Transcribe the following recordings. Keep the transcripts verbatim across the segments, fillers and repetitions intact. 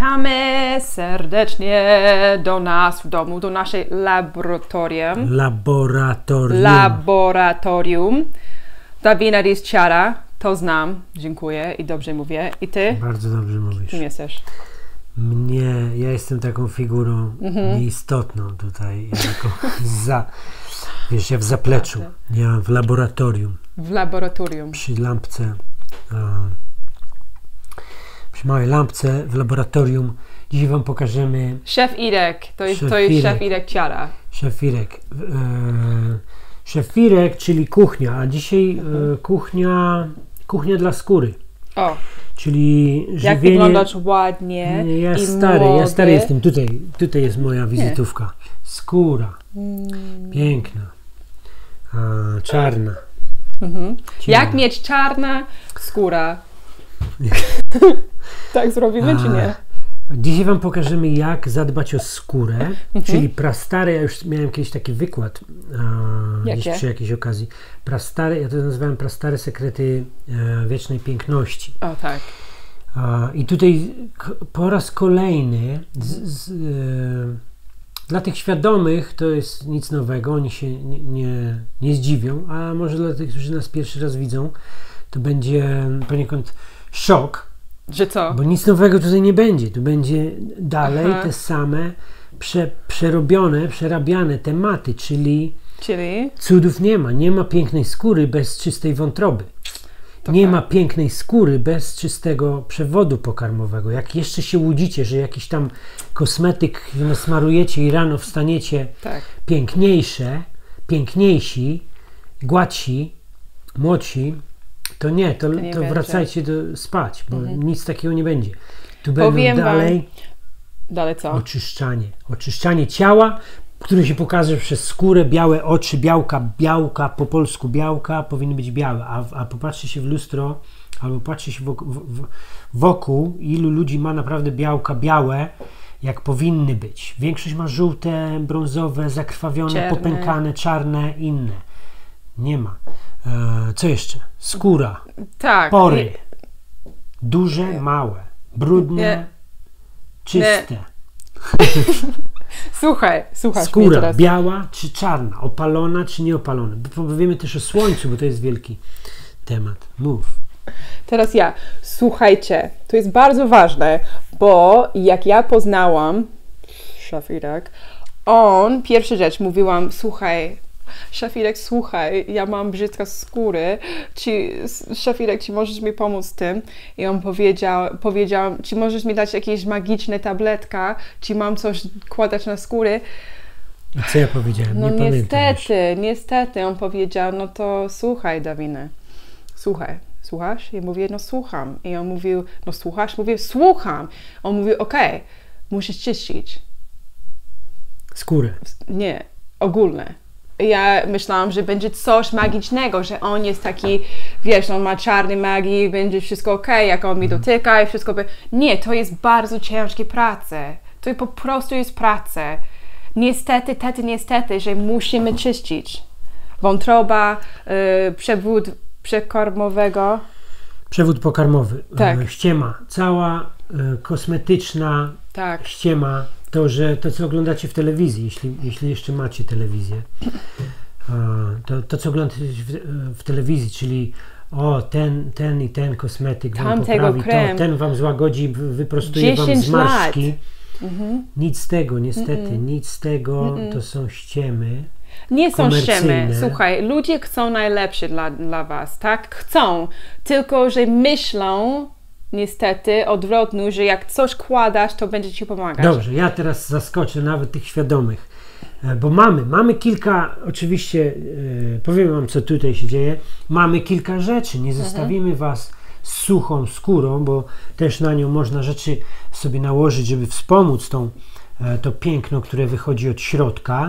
witamy serdecznie do nas w domu, do naszej laboratorium. Laboratorium. Laboratorium. Davina jest ciara, to znam, dziękuję i dobrze mówię. I ty? Bardzo dobrze mówisz. Kim jesteś? Mnie, ja jestem taką figurą mhm. nieistotną tutaj, jako za, wiesz, ja w zapleczu, ja w laboratorium. W laboratorium. Przy lampce, a, przy małej lampce w laboratorium. Dzisiaj wam pokażemy... Szef Irek, to jest szef, to jest Irek. szef Irek ciara. Szef Irek. E, szef Irek, czyli kuchnia, a dzisiaj mhm. e, kuchnia, kuchnia dla skóry. O. Czyli żywienie... Jak wyglądasz ładnie ja i stary, młody. Ja stary jestem. Tutaj, tutaj jest moja wizytówka. Nie. Skóra. Mm. Piękna. A, czarna. Mhm. Jak mieć czarna skóra? Tak zrobimy, A, czy nie? Dzisiaj wam pokażemy, jak zadbać o skórę, mhm. czyli prastare, ja już miałem kiedyś taki wykład a, gdzieś przy jakiejś okazji. Prastare, ja to nazywałem prastare sekrety e, wiecznej piękności. O tak. A, I tutaj po raz kolejny z, z, e, dla tych świadomych to jest nic nowego, oni się nie, nie, nie zdziwią, a może dla tych, którzy nas pierwszy raz widzą, to będzie poniekąd szok. Że co? Bo nic nowego tutaj nie będzie. Tu będzie dalej Aha. te same prze, przerobione, przerabiane tematy, czyli, czyli cudów nie ma. Nie ma pięknej skóry bez czystej wątroby. To nie tak. ma pięknej skóry bez czystego przewodu pokarmowego. Jak jeszcze się łudzicie, że jakiś tam kosmetyk nasmarujecie i rano wstaniecie tak. piękniejsze, piękniejsi, gładsi, młodsi, to nie, to, to, nie to wracajcie do, spać, bo mhm. nic takiego nie będzie. Tu Powiem będą dalej, wam, dalej co? Oczyszczanie. Oczyszczanie ciała, które się pokaże przez skórę, białe oczy, białka, białka, po polsku białka powinny być białe, a, a popatrzcie się w lustro, albo patrzcie się wokół, w, wokół, ilu ludzi ma naprawdę białka białe, jak powinny być. Większość ma żółte, brązowe, zakrwawione, czarne. popękane, czarne, inne. Nie ma. E, co jeszcze? Skóra. Tak. Pory. Duże, małe. Brudne, nie. czyste. Nie. Słuchaj, słuchaj. Skóra biała czy czarna? Opalona czy nieopalona? Powiemy też o słońcu, bo to jest wielki temat. Mów. Teraz ja. Słuchajcie, to jest bardzo ważne, bo jak ja poznałam szef Irek, on, pierwsza rzecz, mówiłam, słuchaj, szef Irek, słuchaj, ja mam brzydką skórę, czy szef Irek, czy możesz mi pomóc z tym? I on powiedział, powiedział, czy możesz mi dać jakieś magiczne tabletka, czy mam coś kładać na skórę? A co ja powiedziałem? No nie niestety, niestety, on powiedział, no to słuchaj, Davina, słuchaj, słuchasz? I mówię, no słucham. I on mówił, no słuchasz? Mówię, słucham. On mówił, okej, okay, musisz czyścić. Skórę? Nie, ogólne. Ja myślałam, że będzie coś magicznego, że on jest taki, wiesz, on ma czarny magii, będzie wszystko ok, jak on mi dotyka i wszystko. Nie, to jest bardzo ciężkie prace. To po prostu jest praca. Niestety, tety, niestety, że musimy czyścić. Wątroba, yy, przewód przekormowego. Przewód pokarmowy. Tak. Ściema. Cała y, kosmetyczna tak. ściema. To, że to, co oglądacie w telewizji, jeśli, jeśli jeszcze macie telewizję, to, to co oglądacie w, w telewizji, czyli o, ten, ten i ten kosmetyk wam poprawi to, ten wam złagodzi, wyprostuje wam zmarszczki. Mhm. Nic z tego, niestety, Mm-mm. nic z tego, Mm-mm. to są ściemy. Nie są ściemy. Słuchaj, ludzie chcą najlepsze dla, dla was, tak? Chcą, tylko że myślą, niestety, odwrotnie, że jak coś kładasz, to będzie ci pomagać. Dobrze, ja teraz zaskoczę nawet tych świadomych, bo mamy, mamy kilka, oczywiście, yy, powiem wam, co tutaj się dzieje, mamy kilka rzeczy, nie zostawimy mhm. was z suchą skórą, bo też na nią można rzeczy sobie nałożyć, żeby wspomóc tą, e, to piękno, które wychodzi od środka.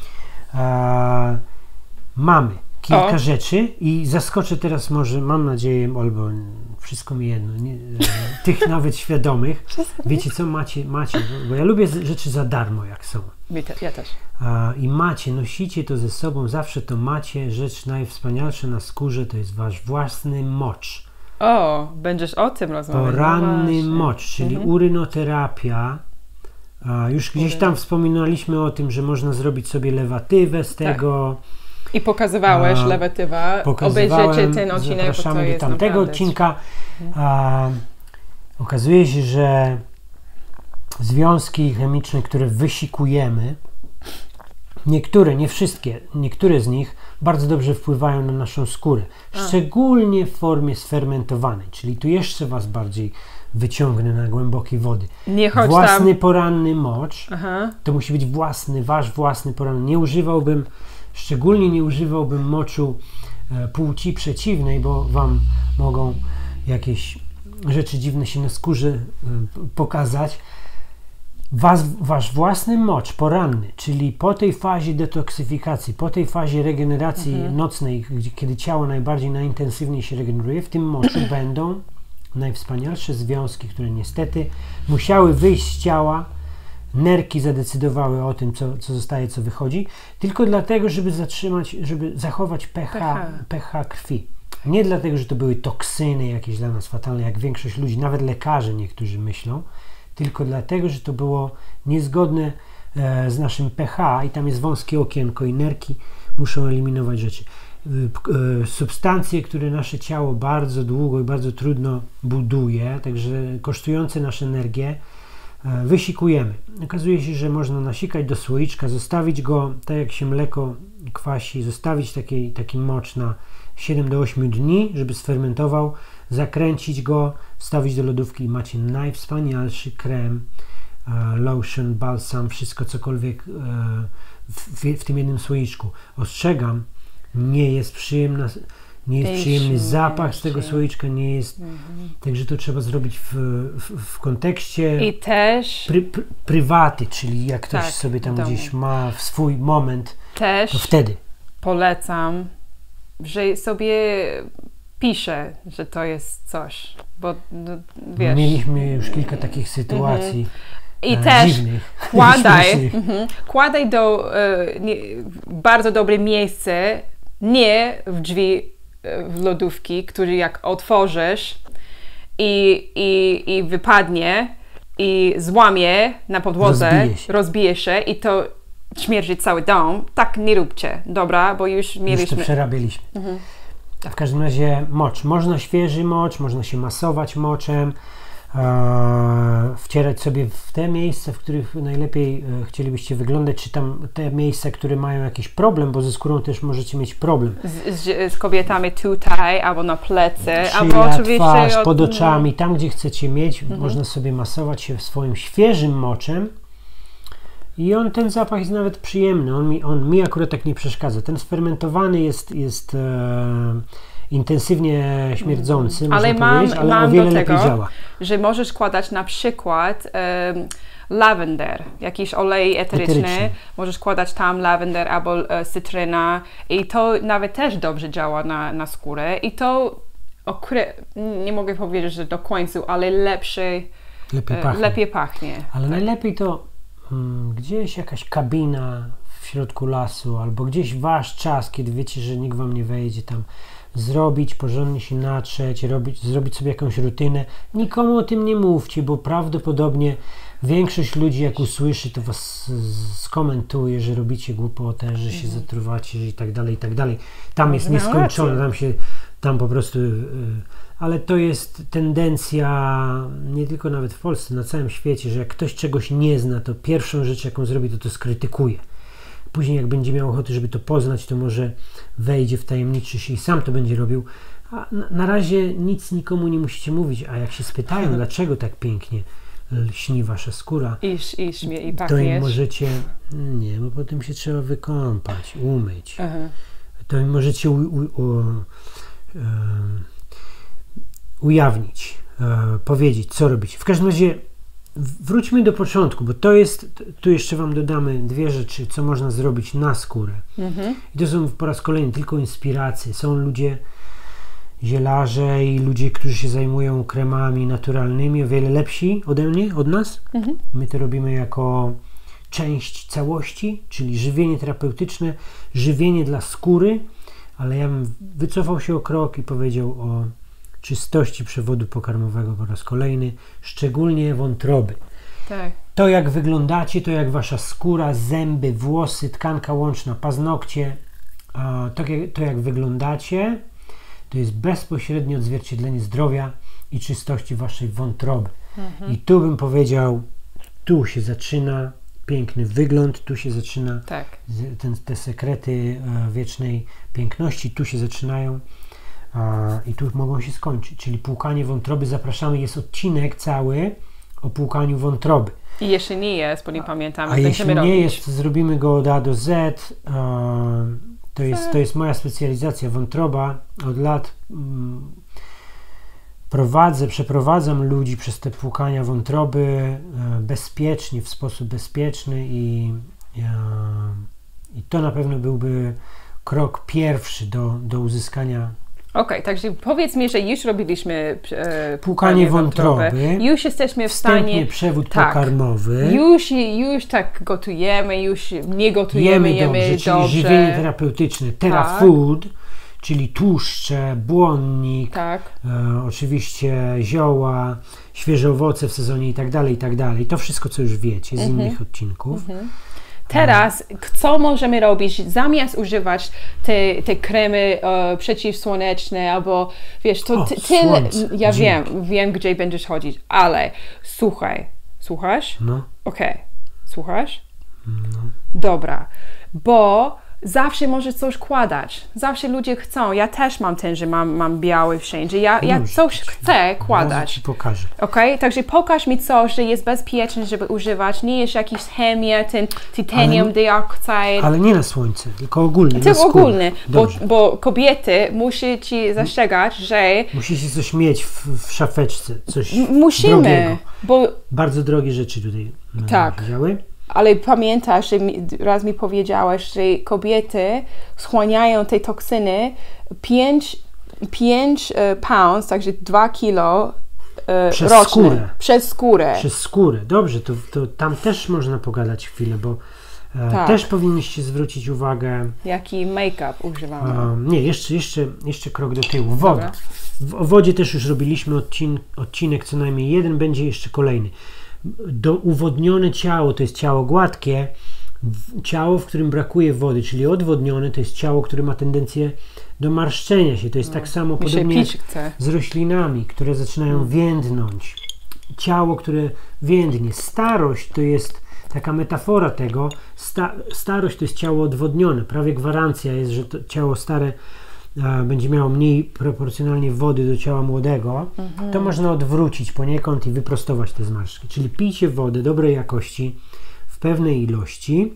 E, mamy kilka o. rzeczy i zaskoczę teraz może, mam nadzieję, albo wszystko mi jedno, nie, tych nawet świadomych. Wiecie co, macie, macie, bo ja lubię rzeczy za darmo, jak są. Ja też. A, I macie, nosicie to ze sobą, zawsze to macie. Rzecz najwspanialsza na skórze to jest wasz własny mocz. O, będziesz o tym rozmawiać. Poranny no mocz, czyli mhm. urynoterapia. A już gdzieś tam wspominaliśmy o tym, że można zrobić sobie lewatywę z tego. Tak. I pokazywałeś a, lewatywa. Obejrzyjcie ten odcinek, zapraszamy bo to jest do tamtego naprawdę... odcinka. A, okazuje się, że związki chemiczne, które wysikujemy, niektóre, nie wszystkie, niektóre z nich bardzo dobrze wpływają na naszą skórę. A. Szczególnie w formie sfermentowanej, czyli tu jeszcze was bardziej wyciągnę na głębokie wody. Nie chodź własny tam. poranny mocz, Aha. to musi być własny, wasz własny poranny. Nie używałbym, szczególnie nie używałbym moczu e, płci przeciwnej, bo wam mogą jakieś rzeczy dziwne się na skórze e, pokazać. Was, wasz własny mocz poranny, czyli po tej fazie detoksyfikacji, po tej fazie regeneracji mhm. nocnej, gdzie, kiedy ciało najbardziej, najintensywniej się regeneruje, w tym moczu będą najwspanialsze związki, które niestety musiały wyjść z ciała. Nerki zadecydowały o tym, co, co zostaje, co wychodzi, tylko dlatego, żeby zatrzymać, żeby zachować pH, pH krwi. Nie dlatego, że to były toksyny jakieś dla nas fatalne, jak większość ludzi, nawet lekarze niektórzy myślą, tylko dlatego, że to było niezgodne e, z naszym pH i tam jest wąskie okienko i nerki muszą eliminować rzeczy. E, substancje, które nasze ciało bardzo długo i bardzo trudno buduje, także kosztujące nasze energię, e, wysikujemy. Okazuje się, że można nasikać do słoiczka, zostawić go, tak jak się mleko kwasi, zostawić taki, taki mocz na siedem do ośmiu dni, żeby sfermentował, zakręcić go, wstawić do lodówki i macie najwspanialszy krem, e, lotion, balsam, wszystko cokolwiek e, w, w tym jednym słoiczku. Ostrzegam, nie jest przyjemna, nie jest przyjemny zapach z tego słoiczka, nie jest, mhm. także to trzeba zrobić w, w, w kontekście I też pry, pry, prywaty, czyli jak ktoś tak, sobie tam gdzieś ma swój moment, też to wtedy. Polecam, że sobie piszę, że to jest coś, bo no, wiesz. Mieliśmy już kilka takich sytuacji mm-hmm. I e, też dziwnych. kładaj, mm-hmm, kładaj do e, nie, bardzo dobre miejsce, nie w drzwi e, w lodówki, który jak otworzysz i, i, i wypadnie i złamie na podłodze, rozbije się, rozbije się i to śmierdzi cały dom. Tak nie róbcie, dobra, bo już mieliśmy... Już to przerabialiśmy. Mhm. W każdym razie mocz. Można świeży mocz, można się masować moczem, e, wcierać sobie w te miejsca, w których najlepiej e, chcielibyście wyglądać, czy tam te miejsca, które mają jakiś problem, bo ze skórą też możecie mieć problem. Z, z, z kobietami tutaj, albo na plecy, Czyli albo oczywiście... twarz, od... pod oczami, tam gdzie chcecie mieć, mhm. można sobie masować się swoim świeżym moczem. I on, ten zapach jest nawet przyjemny, on mi, on mi akurat tak nie przeszkadza. Ten sfermentowany jest, jest e, intensywnie śmierdzący, mm. ale można mam, powiedzieć, ale mam o wiele do tego, lepiej działa. Że możesz składać na przykład e, lawender, jakiś olej eteryczny, eteryczny, możesz składać tam lawender albo e, cytryna i to nawet też dobrze działa na, na skórę i to, okre, nie mogę powiedzieć, że do końca, ale lepszy, lepiej e, pachnie. Lepiej pachnie. Ale tak. najlepiej to Hmm, gdzieś jakaś kabina w środku lasu, albo gdzieś wasz czas, kiedy wiecie, że nikt wam nie wejdzie, tam zrobić, porządnie się natrzeć, robić, zrobić sobie jakąś rutynę. Nikomu o tym nie mówcie, bo prawdopodobnie większość ludzi, jak usłyszy, to was skomentuje, że robicie głupotę, że się mhm. zatruwacie i tak dalej, i tak dalej. Tam jest nieskończone, tam się, tam po prostu... Yy, ale to jest tendencja nie tylko nawet w Polsce, na całym świecie, że jak ktoś czegoś nie zna, to pierwszą rzecz, jaką zrobi, to to skrytykuje. Później jak będzie miał ochotę, żeby to poznać, to może wejdzie w tajemniczy się i sam to będzie robił. A na, na razie nic nikomu nie musicie mówić, a jak się spytają, dlaczego tak pięknie lśni wasza skóra, I, i, śmie, i to im możecie, nie, bo potem się trzeba wykąpać, umyć. Uh-huh. To im możecie u, u, u, um, ujawnić, e, powiedzieć, co robić. W każdym razie wróćmy do początku, bo to jest, tu jeszcze wam dodamy dwie rzeczy, co można zrobić na skórę. Mhm. I to są po raz kolejny tylko inspiracje. Są ludzie, zielarze i ludzie, którzy się zajmują kremami naturalnymi, o wiele lepsi ode mnie, od nas. Mhm. My to robimy jako część całości, czyli żywienie terapeutyczne, żywienie dla skóry, ale ja bym wycofał się o krok i powiedział o czystości przewodu pokarmowego po raz kolejny, szczególnie wątroby. Tak. To jak wyglądacie, to jak wasza skóra, zęby, włosy, tkanka łączna, paznokcie, to, to jak wyglądacie, to jest bezpośrednie odzwierciedlenie zdrowia i czystości waszej wątroby. Mhm. I tu bym powiedział, tu się zaczyna piękny wygląd, tu się zaczyna tak. ten, te sekrety wiecznej piękności, tu się zaczynają i tu mogą się skończyć. Czyli płukanie wątroby, zapraszamy, jest odcinek cały o płukaniu wątroby. I jeśli nie jest, bo nie pamiętamy, a jeśli nie robić. jest, to zrobimy go od A do Z. To jest, to jest moja specjalizacja, wątroba. Od lat mm, prowadzę, przeprowadzam ludzi przez te płukania wątroby e, bezpiecznie, w sposób bezpieczny i, e, i to na pewno byłby krok pierwszy do, do uzyskania. Okej, okay, także powiedz mi, że już robiliśmy e, płukanie wątroby, wątroby, już jesteśmy w stanie... przewód tak, pokarmowy. Już, już tak gotujemy, już nie gotujemy, jemy dobrze, jemy czyli dobrze. żywienie terapeutyczne, terafood, tak. czyli tłuszcze, błonnik, tak. e, oczywiście zioła, świeże owoce w sezonie i tak dalej, i tak dalej. To wszystko, co już wiecie z mhm. innych odcinków. Mhm. Teraz, co możemy robić, zamiast używać te, te kremy e, przeciwsłoneczne, albo wiesz, to o, ty, tyle, ja Dzięki. wiem, wiem, gdzie będziesz chodzić, ale słuchaj, słuchasz? No. Okej, okay. Słuchasz? No. Dobra, bo zawsze możesz coś kładać, zawsze ludzie chcą, ja też mam ten, że mam, mam biały wszędzie, ja, ja coś chcę kładać. Ci pokażę. Okej, okay? Także pokaż mi coś, że jest bezpieczne, żeby używać, nie jest jakiś chemia, ten titanium ale, dioxide. Ale nie na słońce, tylko ogólnie. Tylko ogólnie, bo, Dobrze. bo kobiety musi ci zastrzegać, że... Musicie coś mieć w, w szafeczce, coś musimy, drogiego. Bo... Bardzo drogie rzeczy tutaj tak. wzięły. Ale pamiętasz, że mi, raz mi powiedziałeś, że kobiety schłaniają te toksyny pięć pounds, także dwa kilo e, przez rocznie. Skórę. Przez skórę. Przez skórę. Dobrze, to, to tam też można pogadać chwilę, bo e, tak. też powinniście zwrócić uwagę. Jaki make-up używamy? E, nie, jeszcze, jeszcze, jeszcze krok do tyłu. Woda. W, o wodzie też już robiliśmy odcin, odcinek, co najmniej jeden, będzie jeszcze kolejny. Do uwodnione ciało to jest ciało gładkie, ciało, w którym brakuje wody, czyli odwodnione to jest ciało, które ma tendencję do marszczenia się. To jest no, tak samo podobnie z roślinami, które zaczynają hmm. więdnąć. Ciało, które więdnie. Starość to jest taka metafora tego. Sta starość to jest ciało odwodnione. Prawie gwarancja jest, że to ciało stare będzie miało mniej proporcjonalnie wody do ciała młodego, mhm. to można odwrócić poniekąd i wyprostować te zmarszczki. Czyli pijcie wodę dobrej jakości w pewnej ilości.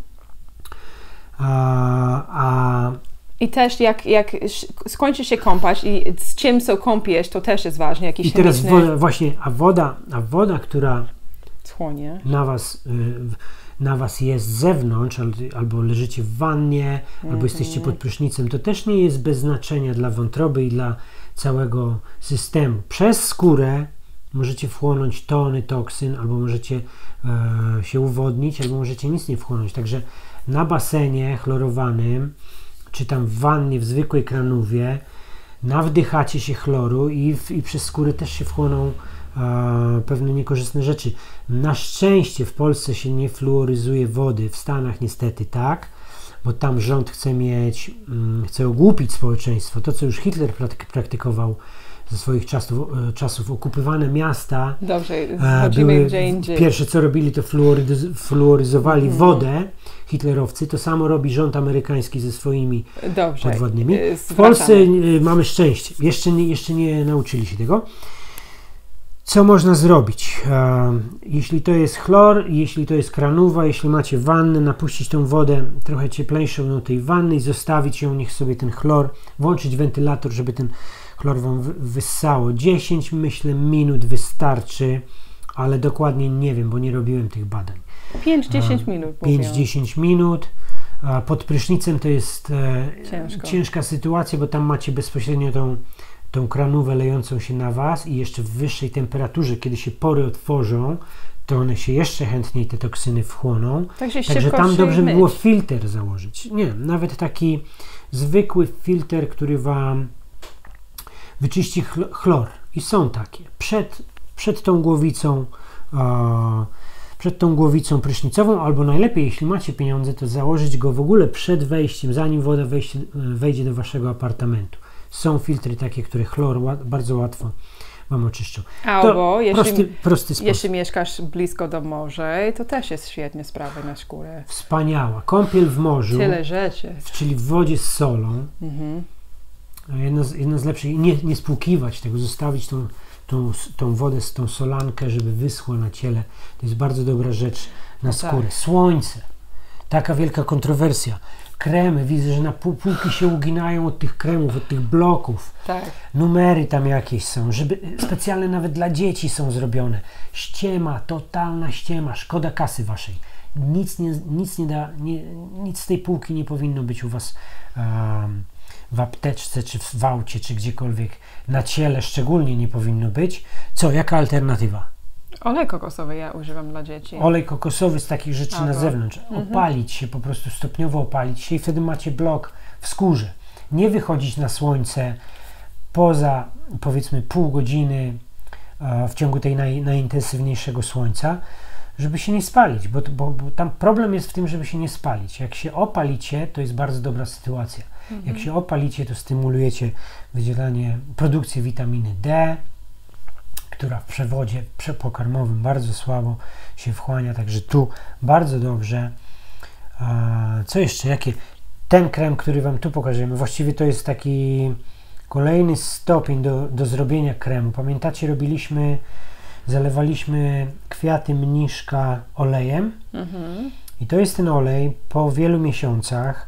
A, a I też jak, jak skończy się kąpać i z czym są kąpiesz, to też jest ważne. Jakiś I teraz chemiczny... woda, właśnie, a woda, a woda, która Schłonie. na was y, na was jest z zewnątrz, albo leżycie w wannie, mm-hmm. albo jesteście pod prysznicem, to też nie jest bez znaczenia dla wątroby i dla całego systemu. Przez skórę możecie wchłonąć tony toksyn, albo możecie e, się uwodnić, albo możecie nic nie wchłonąć. Także na basenie chlorowanym, czy tam w wannie, w zwykłej kranówie, nawdychacie się chloru i, w, i przez skórę też się wchłoną e, pewne niekorzystne rzeczy. Na szczęście w Polsce się nie fluoryzuje wody, w Stanach niestety tak, bo tam rząd chce mieć, mm, chce ogłupić społeczeństwo. To, co już Hitler praktykował ze swoich czasów, czasów okupywane miasta. Dobrze, e, były, gdzie indziej. Pierwsze co robili, to fluoryz, fluoryzowali mm. wodę, hitlerowcy. To samo robi rząd amerykański ze swoimi Dobrze. podwodnymi. W Polsce y, mamy szczęście. Jeszcze nie, jeszcze nie nauczyli się tego. Co można zrobić? E, jeśli to jest chlor, jeśli to jest kranówa, jeśli macie wannę, napuścić tą wodę trochę cieplejszą do tej wanny i zostawić ją, niech sobie ten chlor, włączyć wentylator, żeby ten chlor wam wyssało. dziesięć, myślę, minut wystarczy, ale dokładnie nie wiem, bo nie robiłem tych badań. pięć do dziesięciu minut. pięć do dziesięciu minut. Pod prysznicem to jest Ciężko. ciężka sytuacja, bo tam macie bezpośrednio tą tą kranówę lejącą się na was i jeszcze w wyższej temperaturze, kiedy się pory otworzą, to one się jeszcze chętniej, te toksyny wchłoną. Także, Także tam dobrze by było filtr założyć. Nie, nawet taki zwykły filtr, który wam wyczyści chlor. I są takie. Przed, przed tą głowicą e, przed tą głowicą prysznicową, albo najlepiej, jeśli macie pieniądze, to założyć go w ogóle przed wejściem, zanim woda wejście, wejdzie do waszego apartamentu. Są filtry takie, które chlor łat, bardzo łatwo wam oczyszczą. Albo jeśli, prosty, prosty sposób. jeśli mieszkasz blisko do morza, to też jest świetnie sprawa na skórę. Wspaniała. Kąpiel w morzu. Tyle rzeczy. Czyli w wodzie z solą. Mhm. Jedna z, jedna z lepszych. Nie, nie spłukiwać tego, zostawić tą, tą, tą wodę z tą solankę, żeby wyschła na ciele. To jest bardzo dobra rzecz na skórę. Tak. Słońce. Taka wielka kontrowersja. Kremy, widzę, że na pół, półki się uginają od tych kremów, od tych bloków. Tak. Numery tam jakieś są, żeby specjalne nawet dla dzieci są zrobione. Ściema, totalna ściema, szkoda kasy waszej. Nic nie, nic nie da, nie, nic z tej półki nie powinno być u was um, w apteczce, czy w aucie, czy gdziekolwiek. Na ciele szczególnie nie powinno być. Co, jaka alternatywa? Olej kokosowy ja używam dla dzieci. Olej kokosowy z takich rzeczy Albo. na zewnątrz. Mhm. Opalić się, po prostu stopniowo opalić się i wtedy macie blok w skórze. Nie wychodzić na słońce poza, powiedzmy, pół godziny e, w ciągu tej naj, najintensywniejszego słońca, żeby się nie spalić, bo, bo, bo tam problem jest w tym, żeby się nie spalić. Jak się opalicie, to jest bardzo dobra sytuacja. Mhm. Jak się opalicie, to stymulujecie wydzielanie, produkcję witaminy D, która w przewodzie pokarmowym bardzo słabo się wchłania, także tu bardzo dobrze. Co jeszcze? Jakie? Ten krem, który wam tu pokażemy, właściwie to jest taki kolejny stopień do, do zrobienia kremu. Pamiętacie, robiliśmy, zalewaliśmy kwiaty mniszka olejem mhm. i to jest ten olej po wielu miesiącach.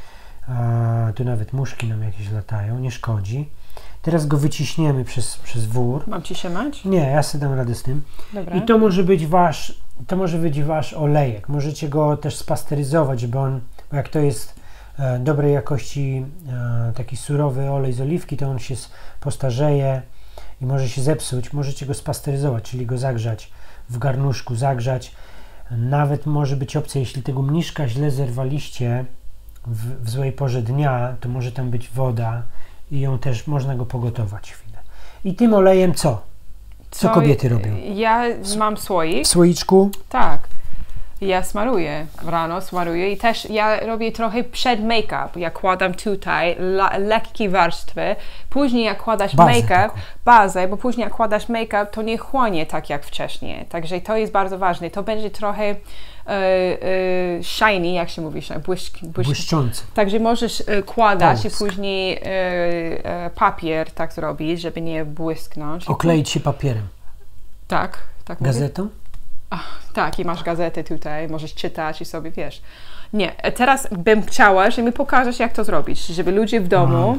A, tu nawet muszki nam jakieś latają, nie szkodzi. Teraz go wyciśniemy przez, przez wór. Mam ci się mać? Nie, ja sobie dam radę z tym. Dobra. I to może być wasz, to może być wasz olejek. Możecie go też spasteryzować, żeby on, bo jak to jest e, dobrej jakości e, taki surowy olej z oliwki, to on się postarzeje i może się zepsuć. Możecie go spasteryzować, czyli go zagrzać w garnuszku, zagrzać. Nawet może być opcja, jeśli tego mniszka źle zerwaliście w, w złej porze dnia, to może tam być woda i ją też można go pogotować chwilę. I tym olejem co? Co, co kobiety robią? Ja mam słoik. W słoiczku? Tak. Ja smaruję. Rano smaruję i też ja robię trochę przed make-up. Ja kładam tutaj la, lekkie warstwy. Później jak kładasz make-up, bazę, bo później jak kładasz make-up, to nie chłonie tak jak wcześniej. Także to jest bardzo ważne. To będzie trochę Uh, uh, shiny, jak się mówi, błysk, błysk. błyszczący. Także możesz uh, kładać Błysk. i później uh, uh, papier tak zrobić, żeby nie błysknąć. Okleić się papierem. Tak, tak Gazetą? Mówię? Ach, tak, i masz gazetę tutaj, możesz czytać i sobie, wiesz. Nie, teraz bym chciała, żeby mi pokażesz, jak to zrobić, żeby ludzie w domu...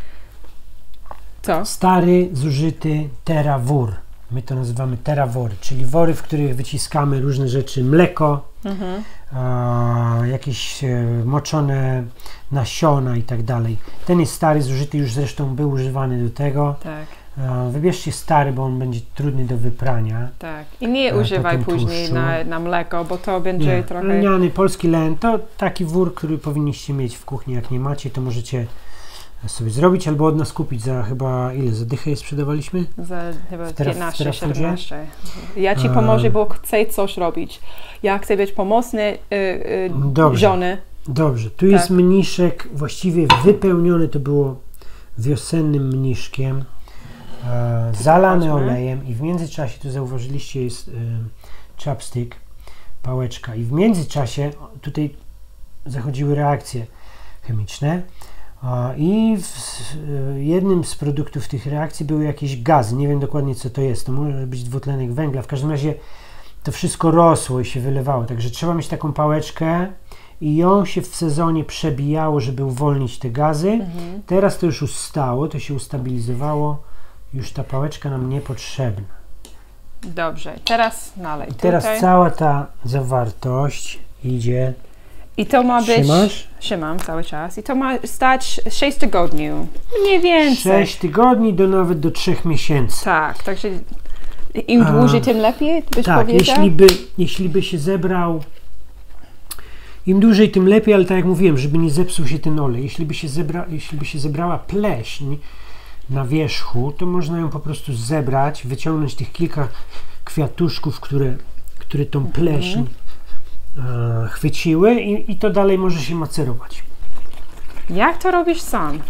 Co? Stary, zużyty terawór. My to nazywamy terawory, czyli wory, w których wyciskamy różne rzeczy, mleko, mhm. a, jakieś e, moczone nasiona i tak dalej. Ten jest stary, zużyty, już zresztą był używany do tego. Tak. A, wybierzcie stary, bo on będzie trudny do wyprania. Tak. I nie używaj później na, na mleko, bo to będzie nie. trochę... Lniany, polski len, to taki wór, który powinniście mieć w kuchni. Jak nie macie, to możecie sobie zrobić albo od nas kupić za chyba ile? Za dychę je sprzedawaliśmy? Za chyba Teraz, piętnaście siedemnaście. Ja ci pomożę, bo chcę coś robić. Ja chcę być pomocny y, y, Dobrze. żony. Dobrze. Tu tak. jest mniszek właściwie wypełniony, to było wiosennym mniszkiem, e, zalany Chodźmy. olejem i w międzyczasie, tu zauważyliście, jest e, chapstick, pałeczka i w międzyczasie tutaj zachodziły reakcje chemiczne. I w jednym z produktów tych reakcji były jakieś gazy, nie wiem dokładnie co to jest, to może być dwutlenek węgla, w każdym razie to wszystko rosło i się wylewało, także trzeba mieć taką pałeczkę i ją się w sezonie przebijało, żeby uwolnić te gazy. Mhm. Teraz to już ustało, to się ustabilizowało, już ta pałeczka nam niepotrzebna. Dobrze, teraz nalej. I teraz tutaj cała ta zawartość idzie. I to ma być... Trzymasz? Trzymam cały czas. I to ma stać sześć tygodni. Mniej więcej. sześć tygodni do nawet do trzech miesięcy. Tak, także im dłużej, A, tym lepiej, byś tak, powiedział? jeśli by, jeśli by się zebrał, im dłużej, tym lepiej, ale tak jak mówiłem, żeby nie zepsuł się ten olej. Jeśli by się, zebra, jeśli by się zebrała pleśń na wierzchu, to można ją po prostu zebrać, wyciągnąć tych kilka kwiatuszków, które, które tą pleśń e, chwyciły i, i to dalej może się macerować. Jak to robisz sam?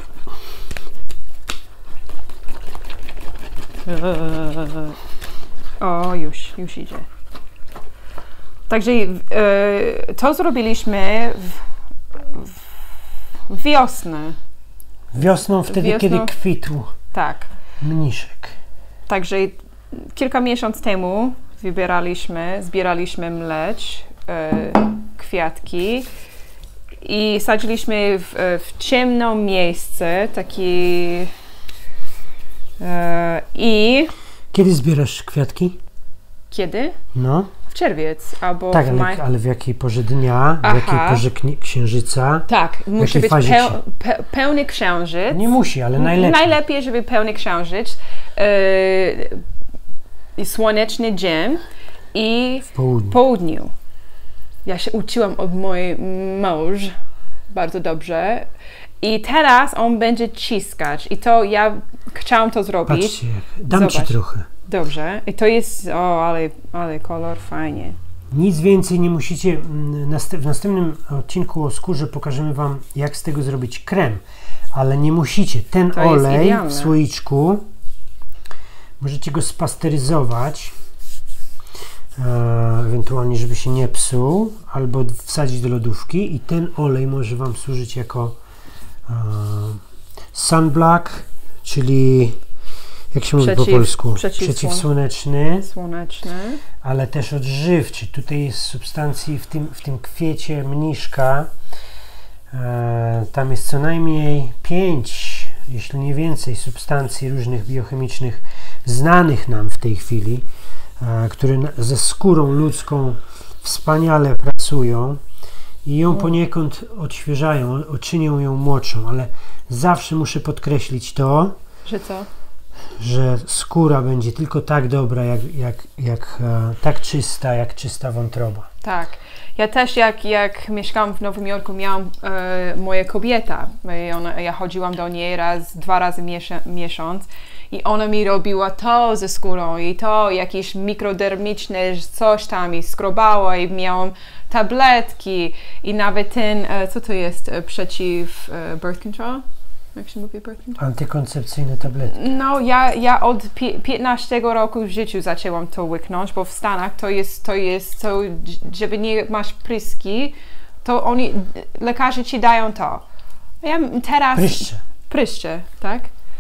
O, już, już idzie. Także e, to zrobiliśmy w, w wiosnę. Wiosną, wtedy, Wiosną, kiedy kwitł tak. mniszek. Także kilka miesięcy temu wybieraliśmy, zbieraliśmy mlecz, e, kwiatki i sadziliśmy w, w ciemne miejsce, taki e, i... Kiedy zbierasz kwiatki? Kiedy? No. W czerwiec albo Tak, w ale, maj. ale w jakiej porze dnia, Aha. w jakiej porze knie- księżyca? Tak, musi być fazie peł, ksi- pe, pełny księżyc. Nie musi, ale najlepiej. Najlepiej, żeby pełny księżyc, e, słoneczny dzień i W południu. południu. Ja się uczyłam od mojej mąż bardzo dobrze i teraz on będzie ciskać i to ja chciałam to zrobić. Patrzcie, jak dam Zobacz. ci trochę. Dobrze. I to jest, o, ale, ale kolor fajnie. Nic więcej nie musicie. mm, naste- W następnym odcinku o skórze pokażemy Wam, jak z tego zrobić krem. Ale nie musicie. Ten To jest olej idealne. w słoiczku możecie go spasteryzować, e, ewentualnie żeby się nie psuł, albo wsadzić do lodówki i ten olej może Wam służyć jako e, sunblock, czyli jak się mówi po Przeciw- polsku? przeciwsłon- Przeciwsłoneczny, Słoneczny. ale też odżywczy. Tutaj jest substancji w tym, w tym kwiecie mniszka. E, tam jest co najmniej pięć, jeśli nie więcej, substancji różnych biochemicznych znanych nam w tej chwili, e, które na, ze skórą ludzką wspaniale pracują i ją poniekąd odświeżają, czynią ją młodszą, ale zawsze muszę podkreślić to, Że co? że skóra będzie tylko tak dobra, jak, jak, jak e, tak czysta, jak czysta wątroba. Tak. Ja też jak, jak mieszkałam w Nowym Jorku, miałam e, moja kobieta. I ona, ja chodziłam do niej raz, dwa razy miesiąc, miesiąc i ona mi robiła to ze skórą i to jakieś mikrodermiczne coś tam i skrobała i miałam tabletki i nawet ten, e, co to jest, e, przeciw e, birth control? Jak się mówi birth control? Antykoncepcyjne tabletki. No, ja, ja od pi- piętnastego roku w życiu zaczęłam to łyknąć, bo w Stanach to jest, to jest, to, żeby nie masz pryski, to oni, lekarze ci dają to. A ja teraz... Pryszcze. Pryszcze, tak?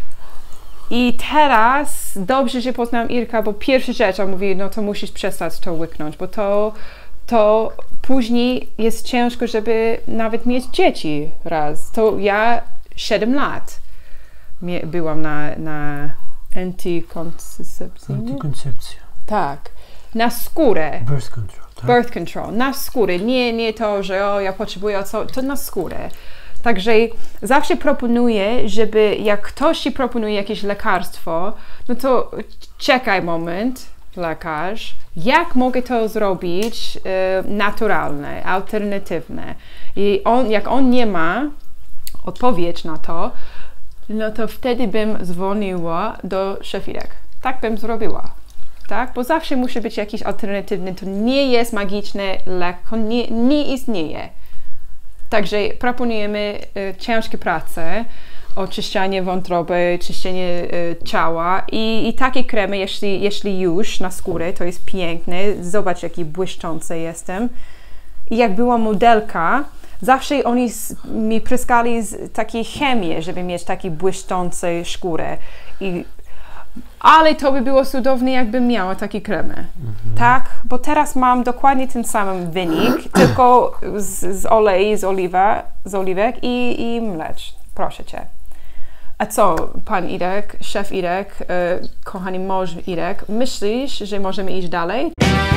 I teraz dobrze, że poznałam Irka, bo pierwsza rzecz, on mówi, no to musisz przestać to łyknąć, bo to, to później jest ciężko, żeby nawet mieć dzieci raz. To ja siedem lat Mie- byłam na, na antykoncepcyjnym. Antykoncepcja. Tak. Na skórę. Birth control, tak? Birth control. Na skórę. Nie, nie to, że o, ja potrzebuję co, to na skórę. Także zawsze proponuję, żeby jak ktoś ci proponuje jakieś lekarstwo, no to czekaj moment, lekarz, jak mogę to zrobić e, naturalne, alternatywne. I on, jak on nie ma odpowiedź na to, no to wtedy bym dzwoniła do szefirek. Tak bym zrobiła. Tak? Bo zawsze musi być jakiś alternatywny. To nie jest magiczny lek, on nie, nie istnieje. Także proponujemy y, ciężkie prace, oczyszczanie wątroby, czyszczenie y, ciała i, i takie kremy, jeśli, jeśli już na skórę, to jest piękne. Zobacz, jaki błyszczący jestem. I jak była modelka, zawsze oni z, mi pryskali z takiej chemii, żeby mieć taki błyszczący skórę. I, ale to by było cudowne, jakbym miała takie kremy. Mhm. Tak? Bo teraz mam dokładnie ten sam wynik, tylko z, z olej, z, oliwa, z oliwek i, i mlecz. Proszę Cię. A co, pan Irek, szef Irek, y, kochany mąż Irek, myślisz, że możemy iść dalej?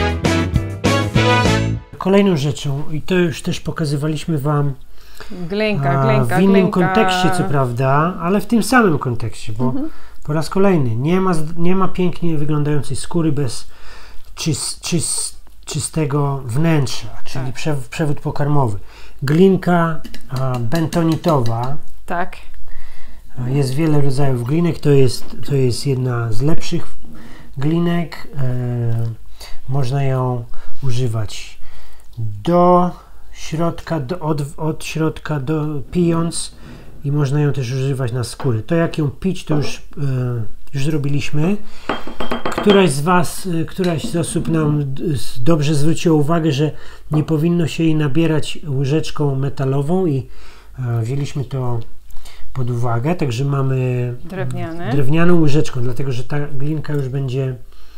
Kolejną rzeczą, i to już też pokazywaliśmy Wam Glinka, a, glinka, w innym glinka. kontekście, co prawda, ale w tym samym kontekście, bo Mhm. po raz kolejny nie ma, nie ma pięknie wyglądającej skóry bez czys, czys, czystego wnętrza, czyli Tak. przew, przewód pokarmowy. Glinka a, bentonitowa Tak. Jest wiele rodzajów glinek, to jest, to jest jedna z lepszych glinek. E, można ją używać do środka, do, od, od środka do pijąc i można ją też używać na skóry. To jak ją pić, to już, e, już zrobiliśmy. Któraś z Was, któraś z osób nam dobrze zwróciła uwagę, że nie powinno się jej nabierać łyżeczką metalową i e, wzięliśmy to pod uwagę, także mamy Drewniane. drewnianą łyżeczką, dlatego że ta glinka już będzie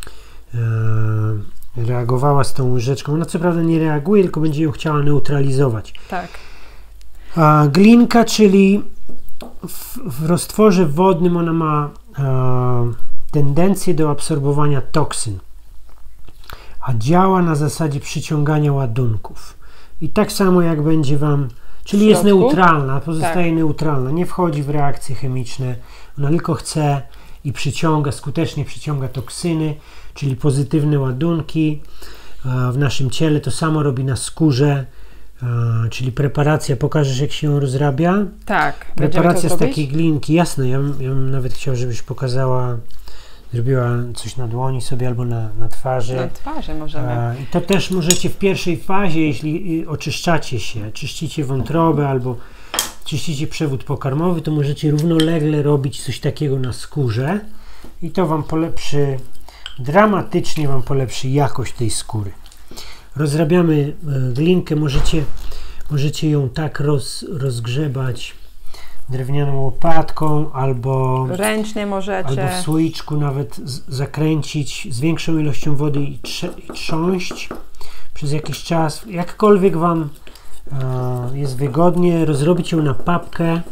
e, reagowała z tą łyżeczką. Ona co prawda nie reaguje, tylko będzie ją chciała neutralizować. Tak. A glinka, czyli w, w roztworze wodnym ona ma e, tendencję do absorbowania toksyn, a działa na zasadzie przyciągania ładunków. I tak samo jak będzie Wam, czyli jest neutralna, pozostaje tak. neutralna, nie wchodzi w reakcje chemiczne, ona tylko chce i przyciąga, skutecznie przyciąga toksyny, czyli pozytywne ładunki w naszym ciele. To samo robi na skórze, czyli preparacja. Pokażesz, jak się ją rozrabia? Tak. Preparacja z takiej glinki, jasne, ja, ja bym nawet chciał, żebyś pokazała, zrobiła coś na dłoni sobie albo na, na twarzy. Na twarzy możemy. I to też możecie w pierwszej fazie, jeśli oczyszczacie się, czyścicie wątrobę albo czyścicie przewód pokarmowy, to możecie równolegle robić coś takiego na skórze i to Wam polepszy, dramatycznie Wam polepszy jakość tej skóry. Rozrabiamy glinkę, możecie, możecie ją tak roz, rozgrzebać drewnianą łopatką albo ręcznie możecie, albo w słoiczku nawet z, zakręcić z większą ilością wody i, trze, i trząść przez jakiś czas, jakkolwiek Wam e, jest wygodnie, rozrobić ją na papkę.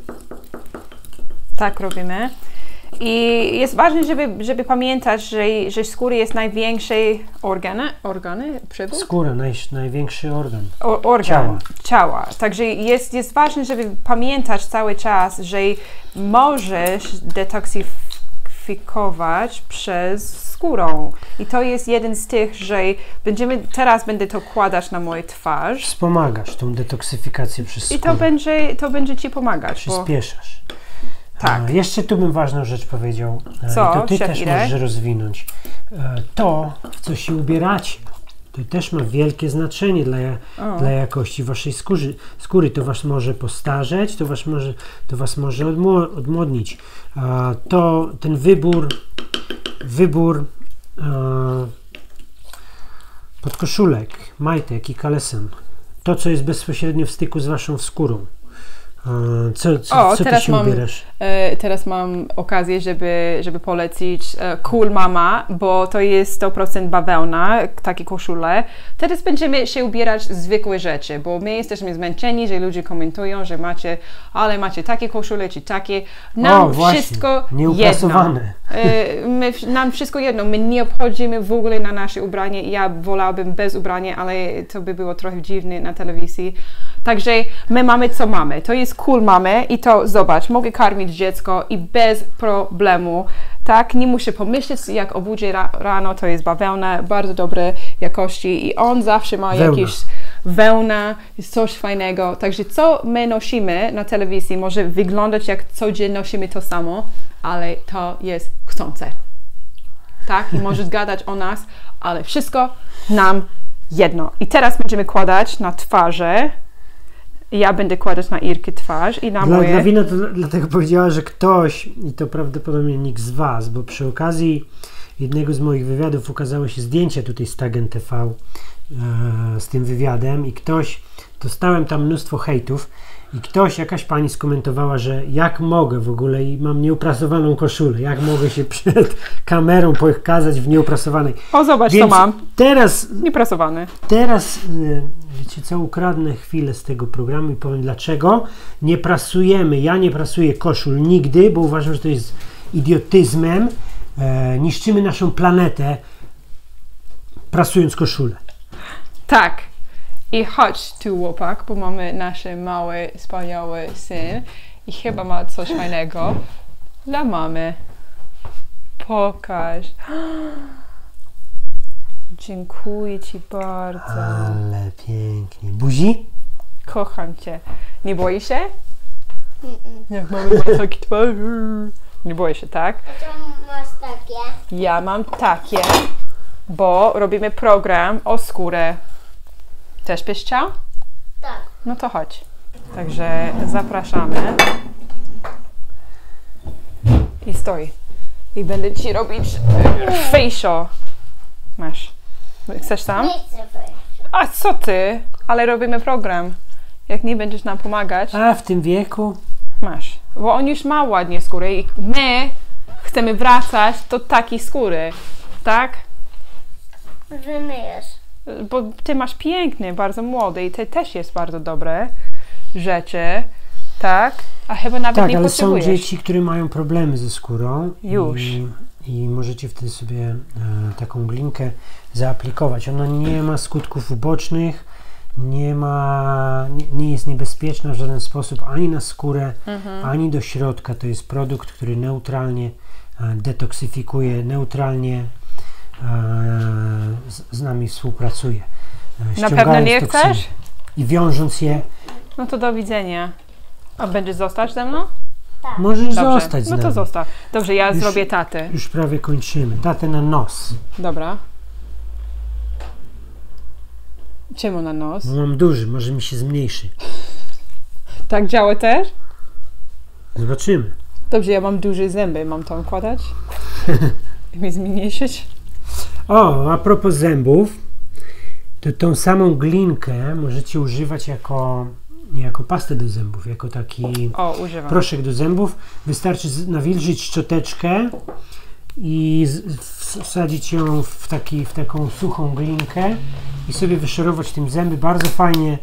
Tak robimy. I jest ważne, żeby, żeby pamiętać, że, że skóra jest największy organ, organy, przewód? Skóra, naj, największy organ. O, organ ciała. ciała. Także jest, jest ważne, żeby pamiętać cały czas, że możesz detoksyfikować przez skórę. I to jest jeden z tych, że będziemy, teraz będę to kładać na moją twarz. Wspomagasz tą detoksyfikację przez skórę. I to będzie, to będzie Ci pomagać. Przyspieszasz. Bo... Tak. A, jeszcze tu bym ważną rzecz powiedział. Co? I to Ty Szef też Irek? możesz rozwinąć. To, w co się ubieracie, to też ma wielkie znaczenie dla, dla jakości Waszej skóry. skóry. To Was może postarzeć, to Was może, to was może odmło, odmłodnić. To ten wybór, wybór podkoszulek, majtek i kalesen, to, co jest bezpośrednio w styku z Waszą skórą. Co, co, o, co teraz Ty się mam, ubierasz? E, teraz mam okazję, żeby, żeby polecić e, Cool Mama, bo to jest sto procent bawełna, takie koszule. Teraz będziemy się ubierać zwykłe rzeczy, bo my jesteśmy zmęczeni, że ludzie komentują, że macie, ale macie takie koszule czy takie. Nam o, właśnie, wszystko nieuprasowane. jedno. E, my, nam wszystko jedno. My nie obchodzimy w ogóle na nasze ubranie. Ja wolałabym bez ubrania, ale to by było trochę dziwne na telewizji. Także my mamy co mamy. To jest Cool Mamy i to zobacz, mogę karmić dziecko i bez problemu. Tak, nie muszę pomyśleć, jak obudzę ra rano, to jest bawełna, bardzo dobrej jakości i on zawsze ma Wełna. jakieś wełna, jest coś fajnego. Także co my nosimy na telewizji może wyglądać jak codziennie nosimy to samo, ale to jest chcące. Tak, i możesz gadać o nas, ale wszystko nam jedno. I teraz będziemy kładać na twarze. Ja będę kładać na Irkę twarz i na Dla, moje... Dla wina to dlatego powiedziała, że ktoś, i to prawdopodobnie nikt z Was, bo przy okazji jednego z moich wywiadów ukazały się zdjęcia tutaj z Tagem T V e, z tym wywiadem i ktoś, dostałem tam mnóstwo hejtów i ktoś, jakaś pani skomentowała, że jak mogę w ogóle i mam nieuprasowaną koszulę, jak mogę się przed kamerą pokazać w nieuprasowanej. O, zobacz, Więc co mam. Teraz... Nieprasowany. Teraz... Y Wiecie co, ukradnę chwilę z tego programu i powiem dlaczego. Nie prasujemy, ja nie prasuję koszul nigdy, bo uważam, że to jest idiotyzmem. E, niszczymy naszą planetę prasując koszulę. Tak. I chodź tu, łopak, bo mamy nasz mały, wspaniały syn i chyba ma coś fajnego dla mamy. Pokaż. Dziękuję Ci bardzo. Ale pięknie. Buzi? Kocham Cię. Nie boisz się? Jak mamy ma taki twarz. Nie boję się, tak? A czemu masz takie? Ja mam takie, bo robimy program o skórę. Też byś chciał? Tak. No to chodź. Także zapraszamy. I stoi. I będę ci robić facial. Masz. Chcesz sam? Nie chcę wyjść. A co ty? Ale robimy program. Jak nie będziesz nam pomagać, A w tym wieku? masz. Bo on już ma ładnie skórę i my chcemy wracać do takiej skóry. Tak? Wymyjesz. Bo ty masz piękny, bardzo młody i ty też jest bardzo dobre rzeczy. Tak? A chyba nawet Tak, nie ale są potrzebujesz. dzieci, które mają problemy ze skórą. Już. I, i możecie wtedy sobie e, taką glinkę zaaplikować. Ona nie ma skutków ubocznych, nie ma, nie, nie jest niebezpieczna w żaden sposób ani na skórę, Mhm. ani do środka. To jest produkt, który neutralnie e, detoksyfikuje, neutralnie e, z, z nami współpracuje. E, Na ściągając pewno nie toksyny chcesz? I wiążąc je, No to do widzenia. A będziesz zostać ze mną? możesz Dobrze. zostać z No to nami. zostaw. Dobrze, ja Już- zrobię tatę. Już prawie kończymy. Tatę na nos. Dobra. Czemu na nos? Bo mam duży, może mi się zmniejszy. Tak działa też? Zobaczymy. Dobrze, ja mam duże zęby. Mam to układać? I mi zmniejszyć? O, a propos zębów, to tą samą glinkę możecie używać jako, jako pastę do zębów, jako taki O, używam. proszek do zębów. Wystarczy z- nawilżyć szczoteczkę i z- w- wsadzić ją w, taki, w taką suchą glinkę i sobie wyszorować tym zęby. Bardzo fajnie,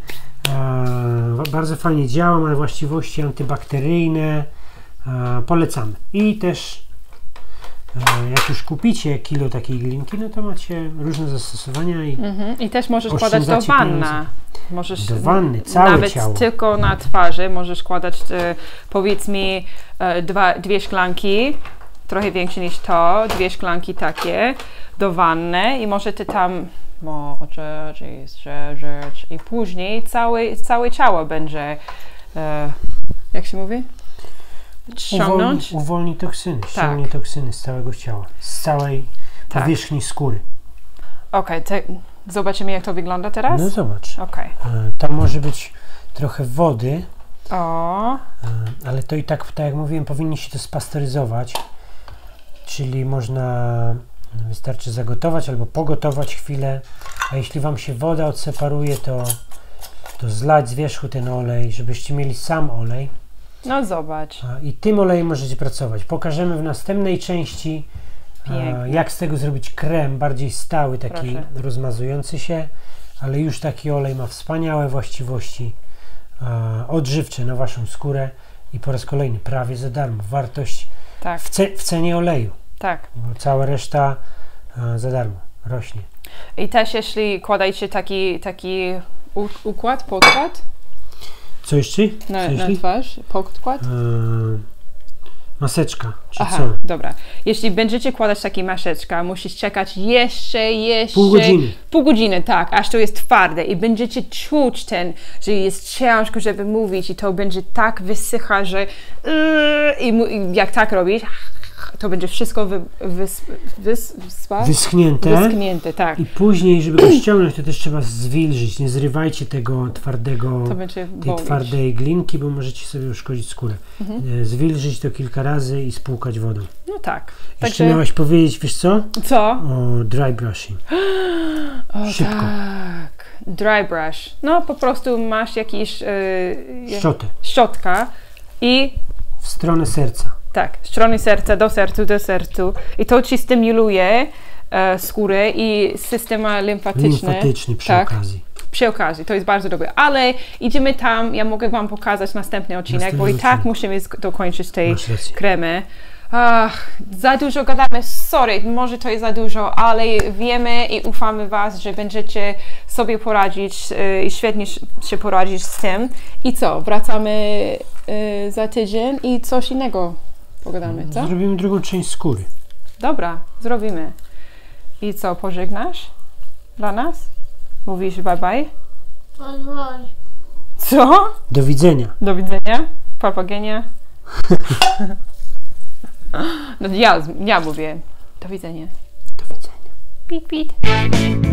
e, bardzo fajnie działa, ma właściwości antybakteryjne. E, polecamy. I też e, jak już kupicie kilo takiej glinki, no to macie różne zastosowania i Mhm. I też możesz kładać do Oszczędzacie wanna. Możesz do wanny, całe nawet ciało. tylko na twarzy możesz kładać e, powiedz mi e, dwa, dwie szklanki, trochę większe niż to, dwie szklanki takie do wanny i możecie tam moczeć i strzeżeć i później całe, całe ciało będzie e, jak się mówi? uwolni, Ściągnąć? uwolni toksyny, ściągnie toksyny z całego ciała, z całej Tak. powierzchni skóry. Okej, te- zobaczymy jak to wygląda teraz? No zobacz, Okej. e, tam może być trochę wody, O, e, ale to i tak, tak jak mówiłem, powinni się to spasteryzować, czyli można, wystarczy zagotować albo pogotować chwilę, a jeśli Wam się woda odseparuje, to, to zlać z wierzchu ten olej, żebyście mieli sam olej. no zobacz. A, I tym olejem możecie pracować. Pokażemy w następnej części, a, Pięknie. jak z tego zrobić krem bardziej stały, taki Proszę. rozmazujący się, ale już taki olej ma wspaniałe właściwości a, odżywcze na Waszą skórę i po raz kolejny prawie za darmo. Wartość Tak, w, ce, w cenie oleju, tak. bo cała reszta a, za darmo rośnie. I też jeśli kładajcie taki, taki u- układ, podkład Co jeszcze? na, Co na jeśli? twarz, podkład? A, maseczka, czy Aha, co? dobra. Jeśli będziecie kładać taki maseczka, musisz czekać jeszcze, jeszcze... Pół godziny. Pół godziny, tak, aż to jest twarde i będziecie czuć ten, że jest ciężko, żeby mówić i to będzie tak wysycha, że yy, i, mu- i jak tak robić, to będzie wszystko wy, wys, wys, wyspa- Wyschnięte. wyschnięte, tak. I później, żeby go ściągnąć, to też trzeba zwilżyć. Nie zrywajcie tego twardego, To będzie tej bolić. twardej glinki, bo możecie sobie uszkodzić skórę. Mhm. E, Zwilżyć to kilka razy i spłukać wodą. No tak. Jeszcze miałaś powiedzieć, wiesz co? Co? O dry brushing. O, Szybko. tak. Dry brush. No po prostu masz jakiś yy, Szczotę. szczotka i W stronę serca. tak, strony serca do sercu, do sercu i to ci stymuluje e, skórę i system limfatyczny. Limfatyczny przy tak, okazji. przy okazji, to jest bardzo dobre. Ale idziemy tam, ja mogę Wam pokazać następny odcinek, Następny bo i tak odcinek. musimy sk- dokończyć tej Masz rację. kremy. Ach, za dużo gadamy, sorry, może to jest za dużo, ale wiemy i ufamy Was, że będziecie sobie poradzić y, i świetnie sz- się poradzić z tym. I co, wracamy y, za tydzień i coś innego pogadamy, co? Zrobimy drugą część skóry. Dobra, zrobimy. I co, pożegnasz dla nas? Mówisz bye bye? Pozwól. Co? Do widzenia. Do widzenia. Papagenia. No ja, ja mówię. Do widzenia. Do widzenia. Pit, pit.